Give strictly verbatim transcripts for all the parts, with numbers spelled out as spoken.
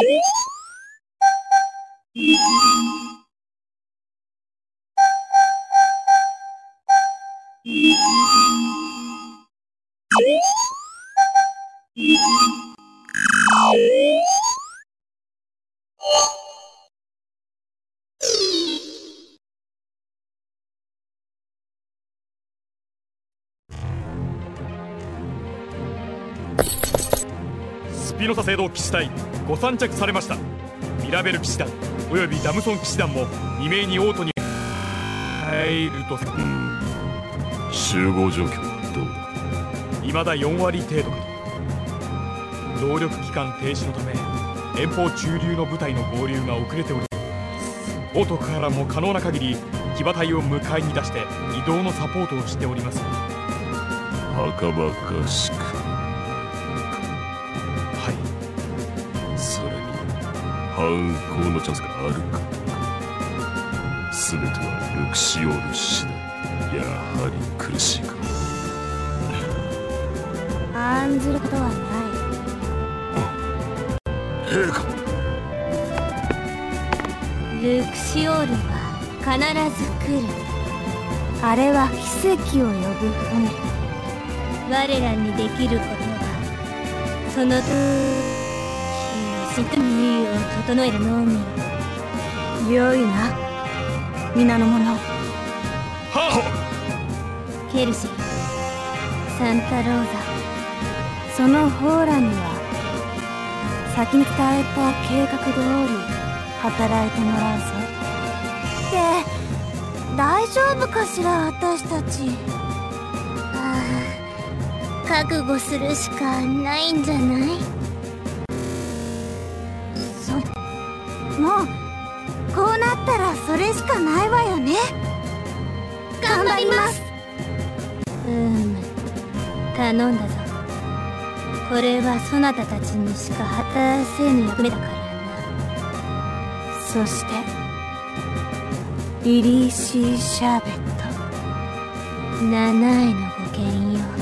スピノサ聖堂騎士隊ご参着されました。ミラベル騎士団およびダムソン騎士団も未明にオートに入ると。 うん、集合状況はどうだ。 未だよん割程度かと。動力期間停止のため遠方中流の部隊の合流が遅れており、オートからも可能な限り騎馬隊を迎えに出して移動のサポートをしております。 はかばかしく。 はい。 それに反抗のチャンスがあるか。全てはルクシオール次第。やはり苦しいか。 案ずることはない。 陛下。 ルクシオールは必ず来る。あれは奇跡を呼ぶ船。我らにできることはその仕組みを整えるのみ。良いな皆の者。 はっ。ケルシー、サンタローザ、そのホーラには先に伝えた計画通り働いてもらうぞ。って大丈夫かしら私たち。ああ、覚悟するしかないんじゃない。そもうこうなったらそれしかないわよね。頑張ります。うむ、頼んだぞ。これはそなたたちにしか果たせぬ役目だからな。そしてリリーシーシャーベット、七重のごきげんよう。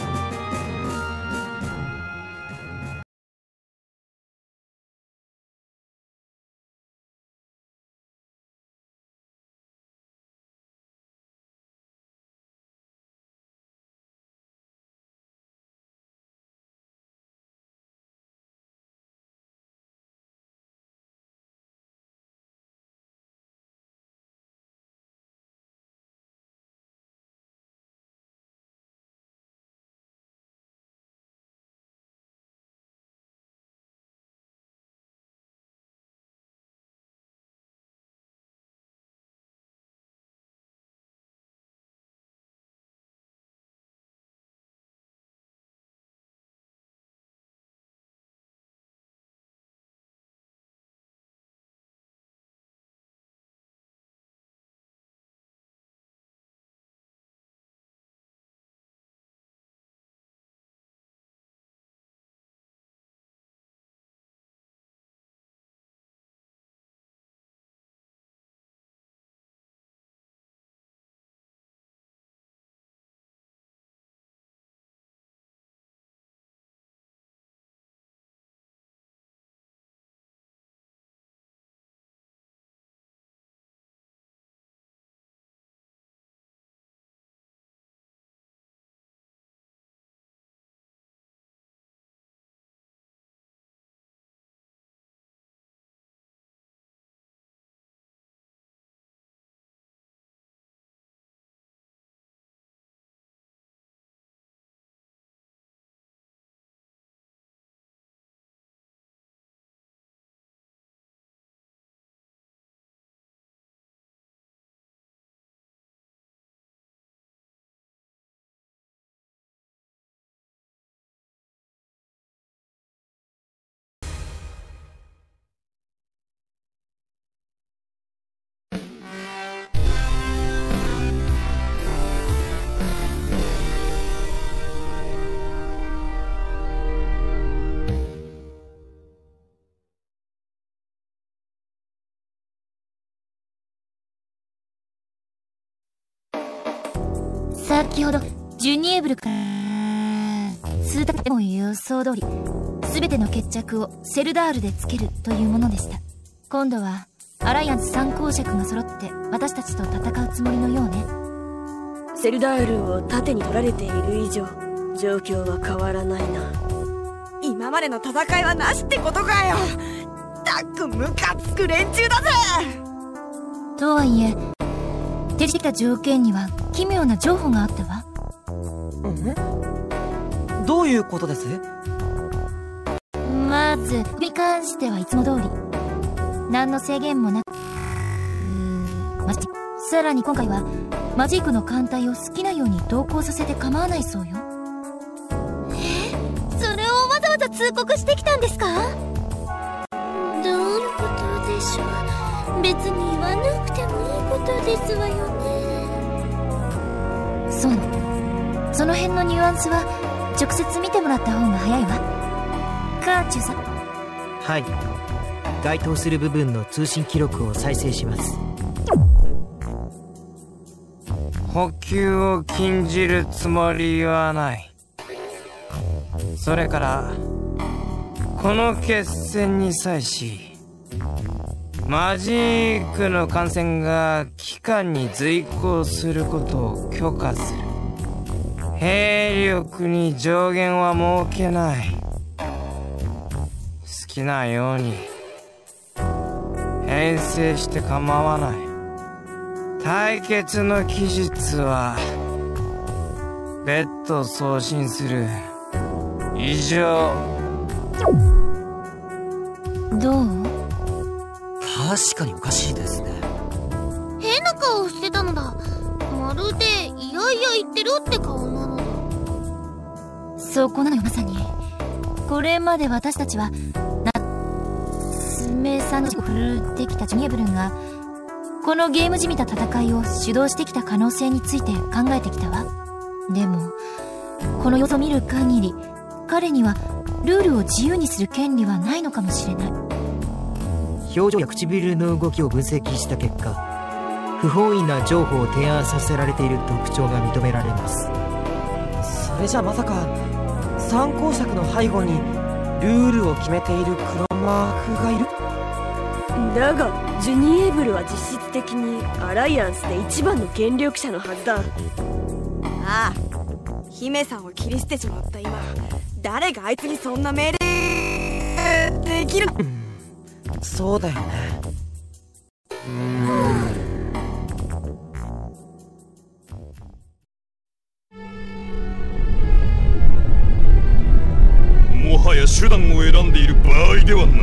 先ほどジュニエーブルから数だけも予想通りス全ての決着をセルダールでつけるというものでした。今度はアライアンス三公爵が揃って私たちと戦うつもりのようね。 セルダールを盾に取られている以上、状況は変わらないな。 今までの戦いはなしってことかよ。たっくムカつく連中だぜ。 とはいえ提示できた条件には奇妙な情報があったわ。 ん？どういうことです？ まずに関してはいつも通り何の制限もなく、うーマジさらに今回はマジークの艦隊を好きなように同行させて構わないそうよ。 え、それをわざわざ通告してきたんですか？どういうことでしょう。別に言わなくてもいいことですわよね。 そう、その辺のニュアンスは直接見てもらった方が早いわ。カーチュさん。 はい、該当する部分の通信記録を再生します。 補給を禁じるつもりはない。それからこの決戦に際しマジークの艦船が機関に随行することを許可する。兵力に上限は設けない。好きなように編成して構わない。対決の期日は別途送信する。以上。 どう？ 確かにおかしいですね。 変な顔してたのだ。まるでいやいや言ってるって顔なのだ。 そこなのよ、まさに。これまで私たちは娘さんの振るってきたジュニエブルンがこのゲームじみた戦いを主導してきた可能性について考えてきたわ。でもこの様子を見る限り彼にはルールを自由にする権利はないのかもしれない。 表情や唇の動きを分析した結果、不本意な情報を提案させられている特徴が認められます。それじゃまさか三公爵の背後にルールを決めている黒マークがいる？ だがジュニエーブルは実質的にアライアンスで一番の権力者のはずだ。 ああ、姫さんを切り捨てちまった今、誰があいつにそんな命令できる？ そうだよね。うーん。 もはや手段を選んでいる場合ではない。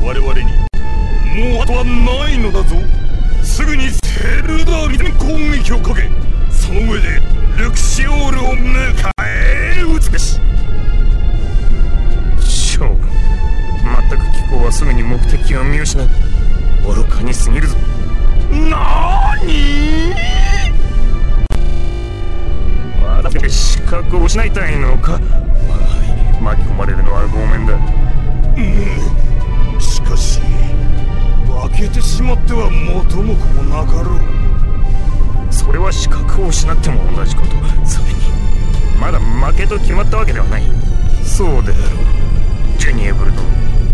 我々にもう後はないのだぞ。すぐにセルダールに攻撃をかけ、その上でルクシオールを迎え撃つべし。将軍、全く機構はすぐに目的を見失う。愚かに過ぎるぞ。なーにー、私が資格を失いたいのか。巻き込まれるのはごめんだ。うん、しかし負けてしまっては元も子もなかろう。それは資格を失っても同じこと。それにまだ負けと決まったわけではない。そうであろう、ジュニエブル殿。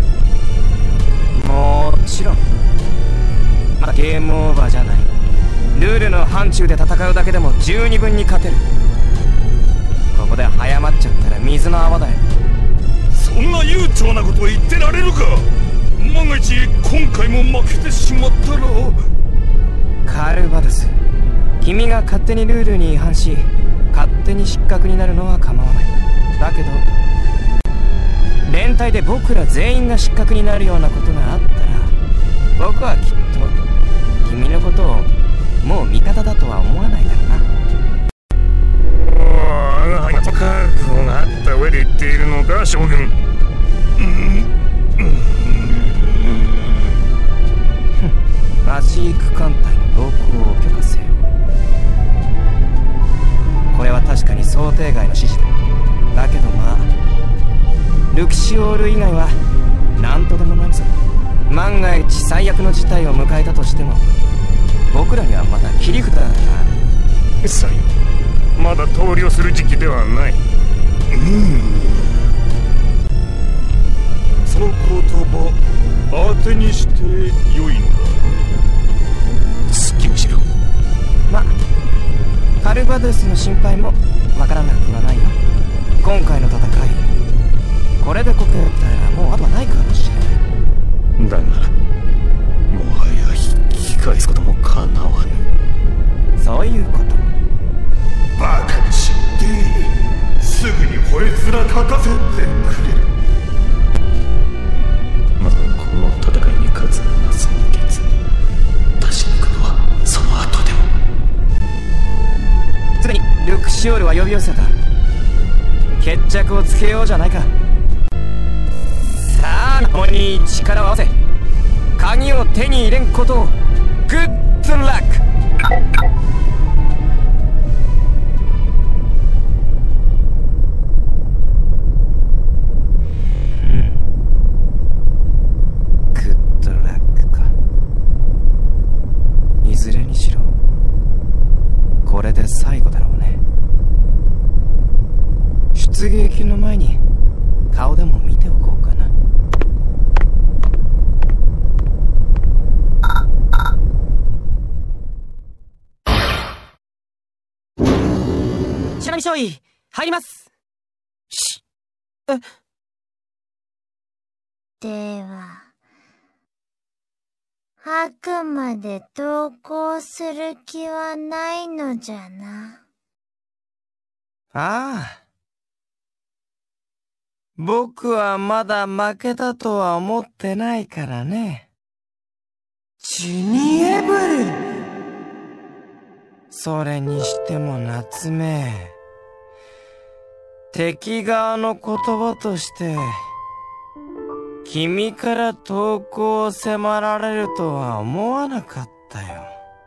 もちろんまだゲームオーバーじゃない。ルールの範疇で戦うだけでも十二分に勝てる。ここで早まっちゃったら水の泡だよ。 そんな悠長なことを言ってられるか。万が一今回も負けてしまったら。 カルバドス、君が勝手にルールに違反し勝手に失格になるのは構わない。だけど連帯で僕ら全員が失格になるようなことがあったら、僕はきっと君のことをもう味方だとは思わないだろうな。 覚悟があった上で言っているのか、将軍。 マジーク艦隊の同行を許可せよ。これは確かに想定外の指示だ。だけどまあルクシオール以外は何とでもなるさ。万が一最悪の事態を迎えたとしても僕らにはまだ切り札がある。 さよ、まだ投了する時期ではない。うん、 手にして良いのか。すっきりしろ。 ま、カルバドゥスの心配もわからなくはないよ。今回の戦い、これでこけたらもうあとはないかもしれない。 だがもはや引き返すこともかなわぬ。 そういうこと。 バカに知ってすぐにこいつら立たせてくれる。まだこの戦いに勝つのは先決。確かにことはその後でも。 すでにルクシオールは呼び寄せた。決着をつけようじゃないか。さあ共に力を合わせ鍵を手に入れんことを。グッドラック。いずれにしろこれで最後だろうね。出撃の前に顔でも見ておこうかな。白波少尉入ります。しえではあくまで投降する気はないのじゃな。 ああ。僕はまだ負けたとは思ってないからね。ジュニエブル。それにしても夏目、敵側の言葉として君から投降を迫られるとは思わなかったよ。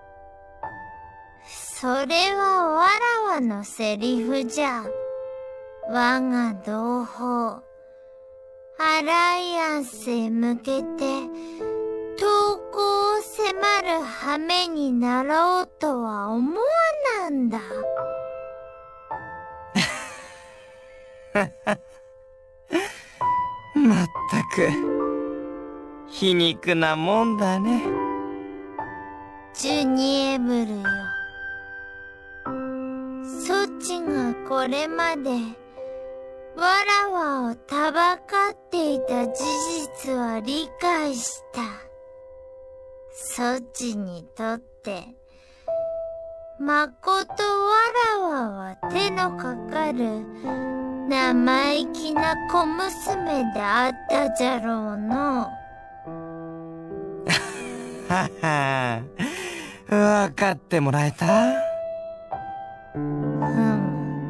それはわらわのセリフじゃ。我が同胞アライアンスへ向けて投降を迫る羽目になろうとは思わなんだ。 まったく皮肉なもんだね。 ジュニエブルよ、そちがこれまでわらわをたばかっていた事実は理解した。そちにとってまことわらわは手のかかる生意気な小娘であったじゃろうの。 はは、わかってもらえた？ うん。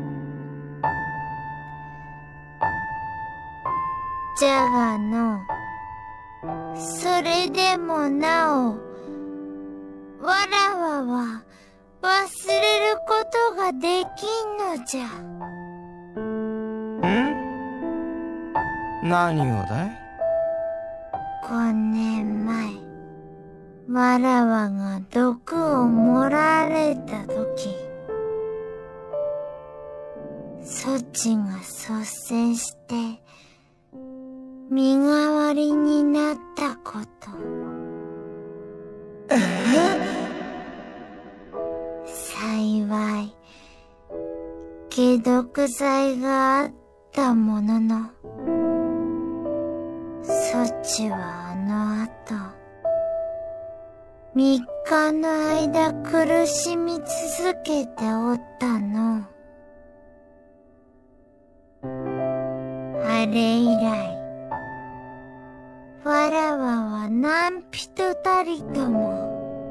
じゃがの、それでもなお、わらわは忘れることができんのじゃ。 ん？何をだい？ ごねんまえ、わらわが毒を盛られたとき、そちが率先して身代わりになったこと。幸い解毒剤があったものの、そちはあの後三日の間苦しみ続けておったの。あれ以来わらわは何人たりとも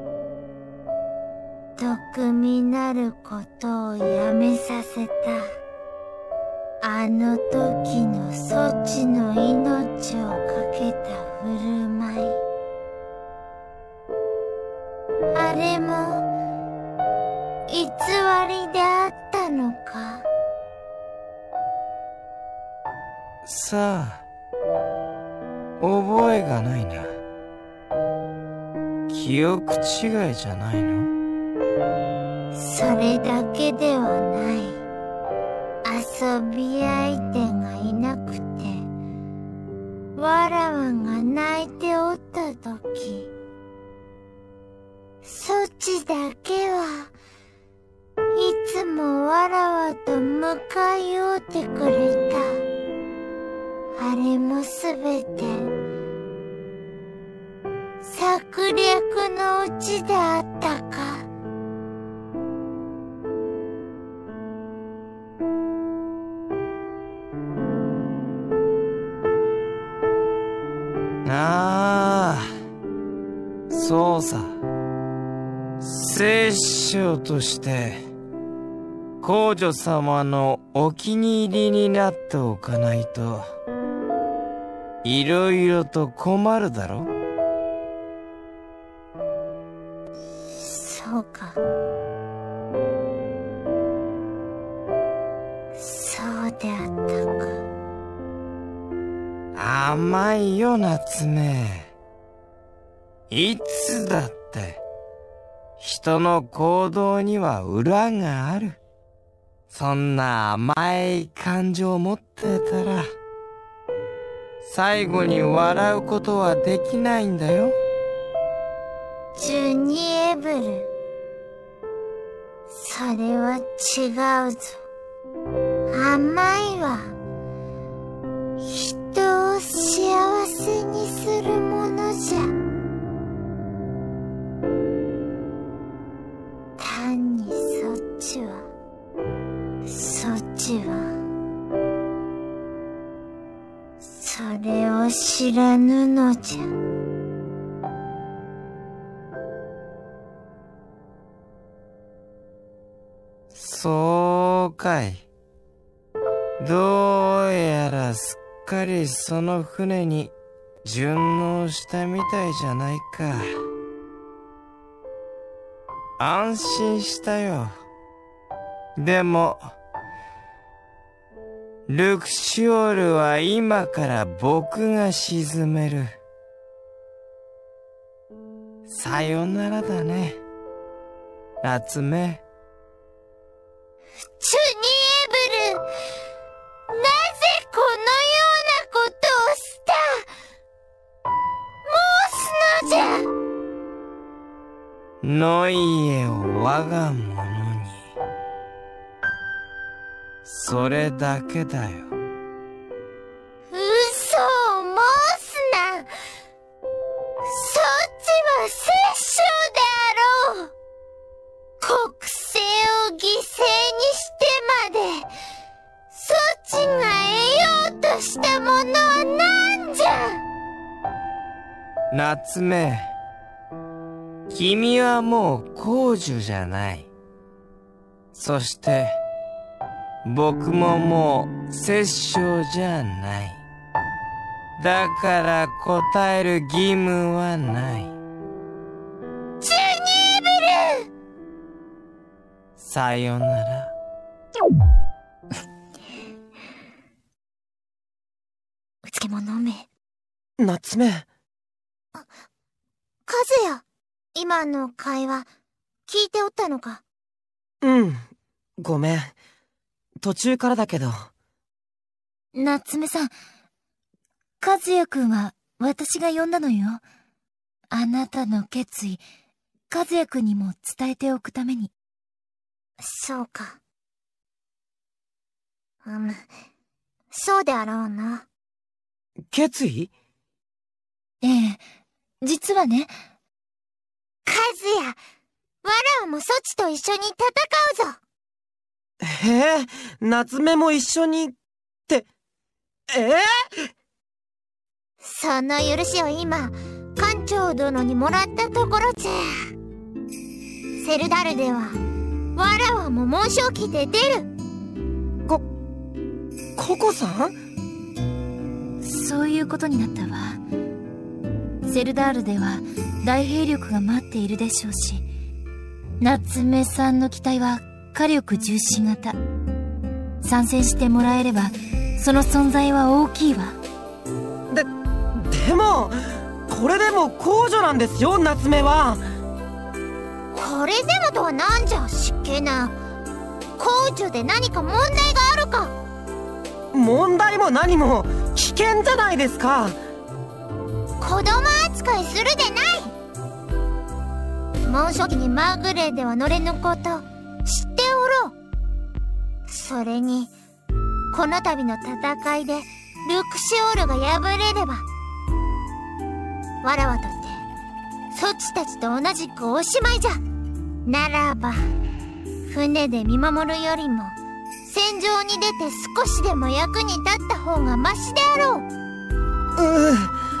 毒味なることをやめさせた。あの時のそちの命をかけた振る舞い、あれも偽りであったのか。 さあ、覚えがないな。記憶違いじゃないの？ それだけではない。遊び相手がいなくて、わらわが泣いておったた時、そちだけはいつもわらわと向かい合うてくれた。あれもすべて策略のうちであったか。 ああ、そうさ。摂政として皇女様のお気に入りになっておかないといろいろと困るだろ。 そうか。そうであったか。 甘いよ夏目。いつだって人の行動には裏がある。そんな甘い感情を持ってたら最後に笑うことはできないんだよ。 ジュニエブル、それは違うぞ。甘いは人を幸せにするものじゃ。単にそっちはそっちはそれを知らぬのじゃ。 そうかい。どうやらすっかりその船に順応したみたいじゃないか。安心したよ。でもルクシオールは今から僕が沈める。さよならだね夏目。 ジュニエブル、なぜこのようなことをした申すのじゃ。 ノイエを我が物に。それだけだよ。 嘘を申すな。そっちは摂政であろう。国政を犠牲にしてまでそっちが得ようとしたものは何じゃ。 夏目、君はもう公主じゃない。そして僕ももう摂政じゃない。だから答える義務はない。 ジュニエブル、 さよなら。 うつけも飲め。 夏目。 和也、今の会話聞いておったのか。 うん、ごめん。途中からだけど。 夏目さん、和也くんは私が呼んだのよ。あなたの決意、和也くんにも伝えておくために。 そうか。うん、そうであろうな。 決意？ ええ、実はね。和也、わらわもそちと一緒に戦うぞ。 へえ、夏目も一緒にって、ええ？ その許しを今、艦長殿にもらったところじゃ。セルダルでは、わらわも紋章機で出る。 こ、ココさん？ そういうことになったわ。セルダールでは大兵力が待っているでしょうし、夏目さんの機体は火力重視型。参戦してもらえればその存在は大きいわ。 で、でもこれでも公女なんですよ、夏目は。 これでもとはなんじゃ、失敬な。公女で何か問題があるか。 問題も何も危険じゃないですか。 子供扱いするでない。猛暑期にマーグレーでは乗れぬこと知っておろう。それにこの度の戦いでルクシオールが敗れれば、わらわとってそっちたちと同じくおしまいじゃ。ならば船で見守るよりも戦場に出て少しでも役に立った方がマシであろう。 うん。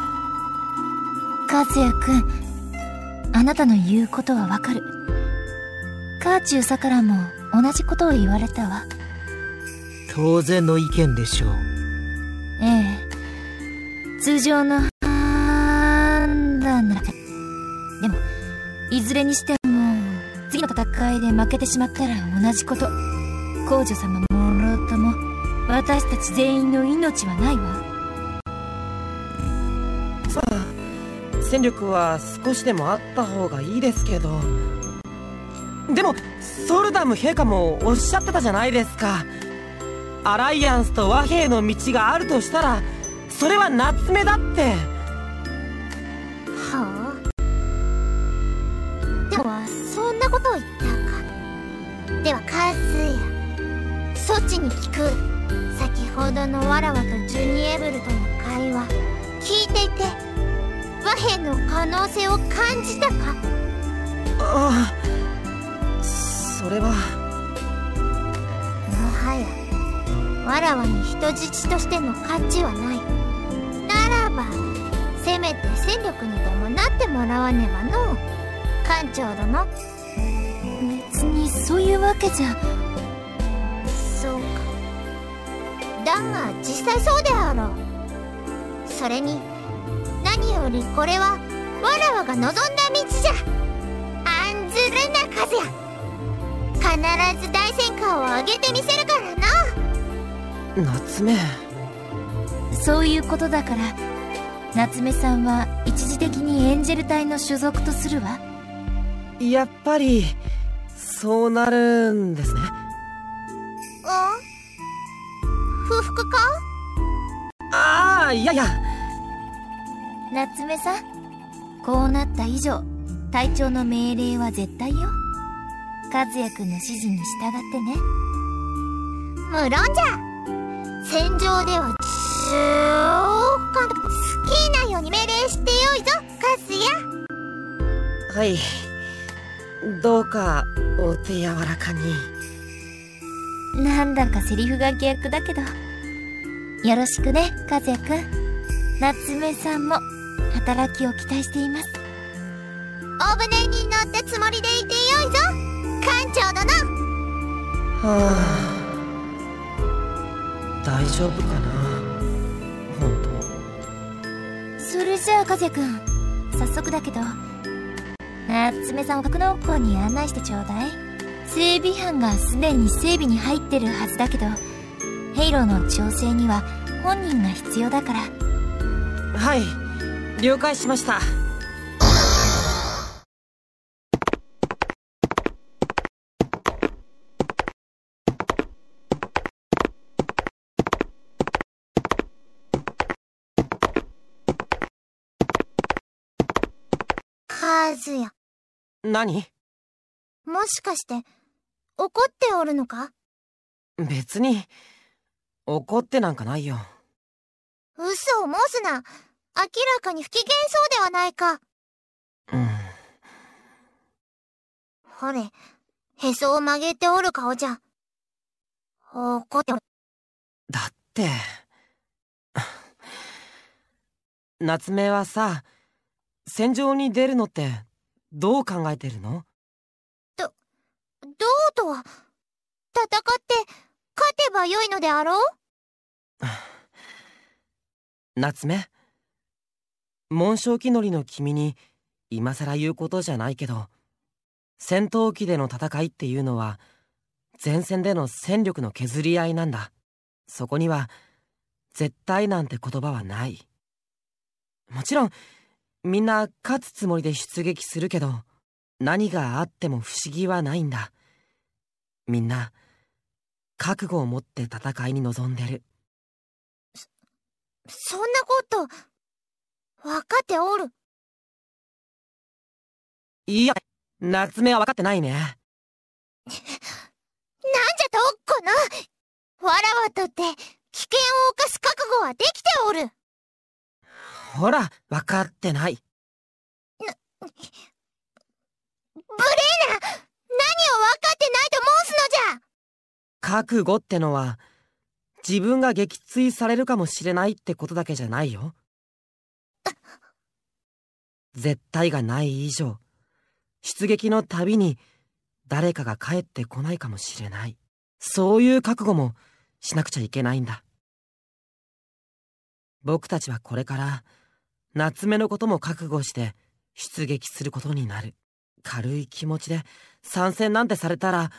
和也くん、あなたの言うことはわかる。カーチューさからも同じことを言われたわ。 当然の意見でしょう。 ええ、通常の判断なら。でもいずれにしても次の戦いで負けてしまったら同じこと。皇女様もろとも私たち全員の命はないわ。 さあ、戦力は少しでもあった方がいいですけど。でもソルダム陛下もおっしゃってたじゃないですか。アライアンスと和平の道があるとしたらそれは夏目だって。 はあ。でもそんなことを言ったか。ではカズヤ、そっちに聞く。先ほどのわらわとジュニエブルとの会話聞いていて和平の可能性を感じたか。 ああ、それはもはやわらわに人質としての価値はない。ならばせめて戦力にでもなってもらわねばのう。艦長殿。 別にそういうわけじゃ。 そうか。だが実際そうであろう。それに何よりこれはわらわが望んだ道じゃ。案ずるな和也。必ず大戦果を上げてみせるからな。 夏目。 そういうことだから夏目さんは一時的にエンジェル隊の所属とするわ。 やっぱりそうなるんですね。 あ、不服か。 ああ、いやいや。 夏目さん、こうなった以上隊長の命令は絶対よ。和也くんの指示に従ってね。 無論じゃ。戦場ではずーっと好きなように命令してよいぞカズヤ。 はい、どうかお手柔らかに。 なんだかセリフが逆だけど、よろしくね和也くん。夏目さんも働きを期待しています。 お船に乗ったつもりでいてよいぞ艦長殿。 はあ、大丈夫かな本当。 それじゃあ和也くん、早速だけど夏目さんを格納庫に案内してちょうだい。整備班がすでに整備に入ってるはずだけどヘイローの調整には本人が必要だから。 はい、了解しました。 カズヤ。 何？ もしかして怒っておるのか。 別に怒ってなんかないよ。 嘘を申すな。明らかに不機嫌そうではないか。 うん。 ほれ、へそを曲げておる顔じゃ。怒っておる。 だって夏目はさ、戦場に出るのってどう考えてるの？ ど、どうとは、戦って勝てばよいのであろう？ 夏目、紋章気乗りの君に今更言うことじゃないけど、戦闘機での戦いっていうのは前線での戦力の削り合いなんだ。そこには絶対なんて言葉はない。もちろんみんな勝つつもりで出撃するけど、何があっても不思議はないんだ。みんな覚悟を持って戦いに臨んでる。 そんなこと分かっておる。 いや、夏目は分かってないね。 なんじゃとこのわらわとって危険を冒す覚悟はできておる。 ほら、分かってない。 無礼な、何を分かってないと申すのじゃ。 覚悟ってのは自分が撃墜されるかもしれないってことだけじゃないよ。絶対がない以上、出撃のたびに誰かが帰ってこないかもしれない。そういう覚悟もしなくちゃいけないんだ。僕たちはこれから夏目のことも覚悟して出撃することになる。軽い気持ちで参戦なんてされたら、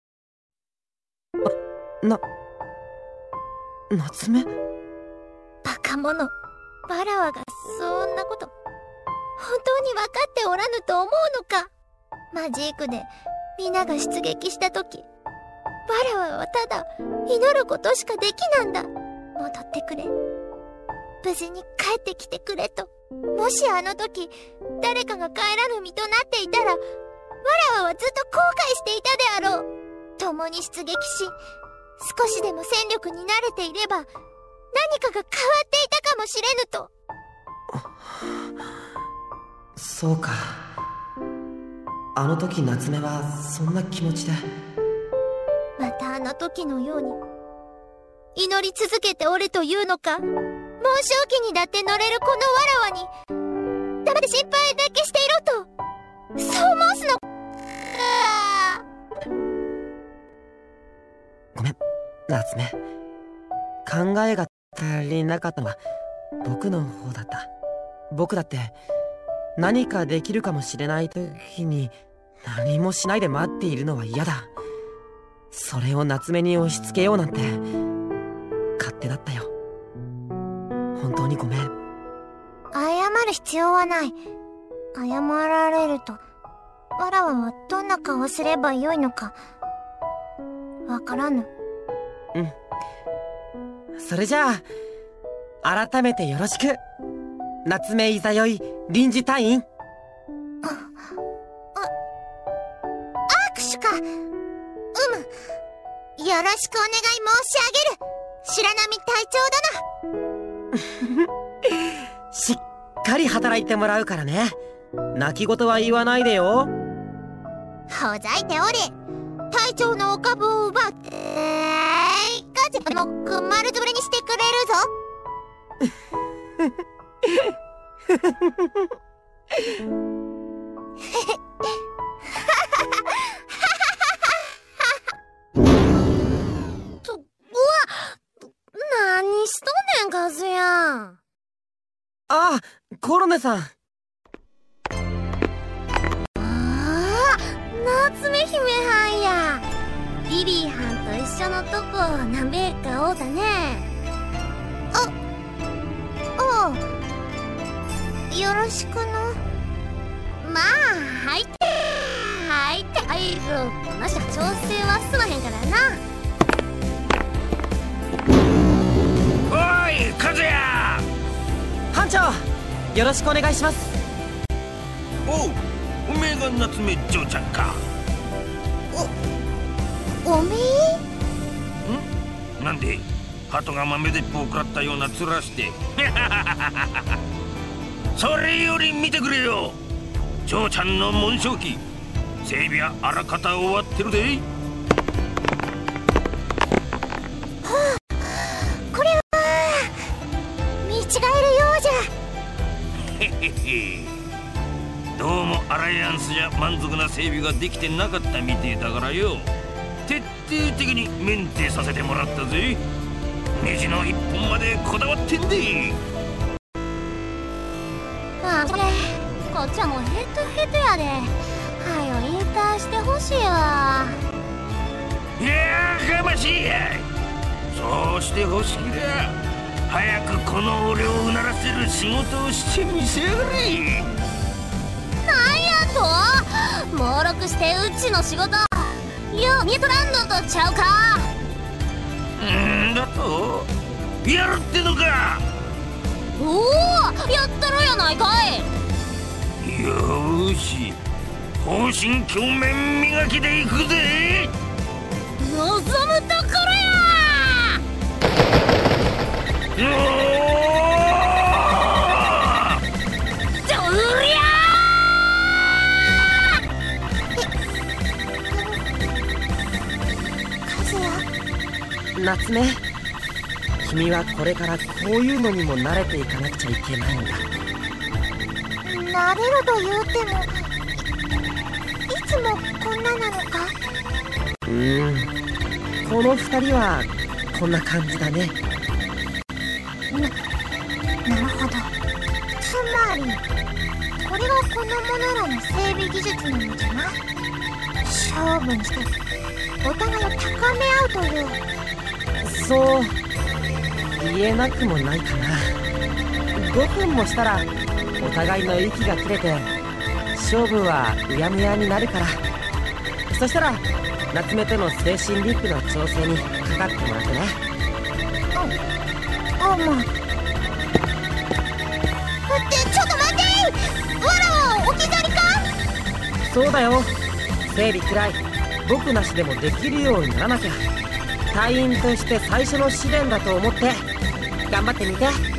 あ、な、夏目？ バカ者。わらわがそんなこと本当に分かっておらぬと思うのか。マジークで皆が出撃した時、わらわはただ祈ることしかできなんだ。戻ってくれ、無事に帰ってきてくれと。もしあの時誰かが帰らぬ身となっていたら、わらわはずっと後悔していたであろう。共に出撃し、少しでも戦力に慣れていれば何かが変わっていたかもしれぬと。 そうか。あの時夏目はそんな気持ちで。 またあの時のように祈り続けておれというのか。猛将機にだって乗れるこのわらわに黙って心配だけしていろと、そう申すの。 ごめん夏目、考えが足りなかったのは僕の方だった。僕だって何かできるかもしれない時に何もしないで待っているのは嫌だ。それを夏目に押し付けようなんて勝手だったよ。本当にごめん。 謝る必要はない。謝られるとわらわはどんな顔をすればよいのかわからぬ。 うん。それじゃあ改めてよろしく、夏目いざよい臨時隊員。 あ、あ、握手か。うむ、よろしくお願い申し上げる、白波隊長殿。 しっかり働いてもらうからね。泣き言は言わないでよ。 ほざいておれ。隊長のお株を奪ってガチャもく丸つぶれにしてくれるぞ。と、うわ、何しとんねんカズヤン。 ああ、コロネさん。 ああ、夏目姫はんや。リリーはんと一緒のとこ何べかおうだね。あ、おう、よろしくの。まあ入って入って入るこなしは調整はすまへんからな。 おい和也。 班長、よろしくお願いします。 おう、おめえが夏目嬢ちゃんか。 おおめえんなんで鳩が豆鉄砲を食らったような面してそれより見てくれよ、嬢ちゃんの紋章機整備はあらかた終わってるで。 はあ、これは見違えるようじゃ。 へへへ、どうもアライアンスじゃ満足な整備ができてなかったみてえだからよ、徹底的にメンテさせてもらったぜ。ネジの一本までこだわってんで。 ああ、これこっちはもうヘトヘトやで。はよ引退してほしいわ。 いやーかましいや。そうしてほしきゃ早くこの俺をうならせる仕事をしてみせやがれ。 なんやと猛録してうちの仕事よう見えとらんのとちゃうか。 んーだとやるってのか。 おお、やったろやないかい。 よーし、方針鏡面磨きでいくぜ。 望むところや。 うおーどりゃー。夏目、君はこれからこういうのにも慣れていかなくちゃいけないんだ。 慣れると言うても、いつもこんななのか？ うーん、この二人はこんな感じだね。 な、なるほど。つまりこれがこの者らの整備技術なのじゃな。勝負にしてお互いを高め合うという。 そう言えなくもないかな。ごふんもしたらお互いの息が切れて勝負はうやむやになるから。そしたら夏目との精神リンクの調整にかかってもらってね。 あ、あ、まあ。ってちょっと待って、わらは置き去りか？ そうだよ、整備くらい僕なしでもできるようにならなきゃ。隊員として最初の試練だと思って頑張ってみて。